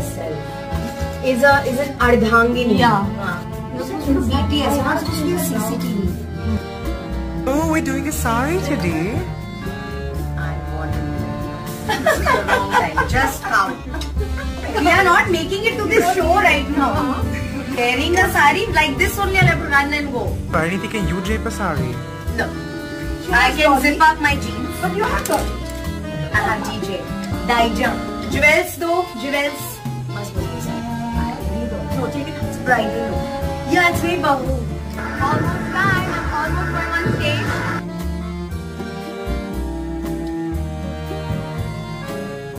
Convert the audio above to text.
herself. Is an Ardhangini. Yeah. You're supposed to do BTS. You're not supposed to be a CCTV. Oh, we're doing a saree today. I want to do the wrong time. Just count. We are not making it to this show right now. Wearing a saree like this only, I'll have to run and go. Pariniti, can you drape a saree? No. I can zip up my jeans. But you have got it. I have DJ. Dijam. Jewels though. Jewels. Must be this. I really don't. No, take it. It's bridal. Yeah, it's very bahu. Almost done. Almost going on